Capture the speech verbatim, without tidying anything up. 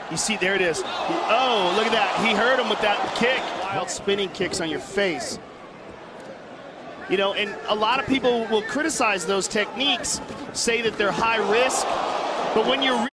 You see, there it is. He, oh, look at that. He hurt him with that kick. Wild spinning kicks on your face. You know, and a lot of people will criticize those techniques, say that they're high risk, but when you're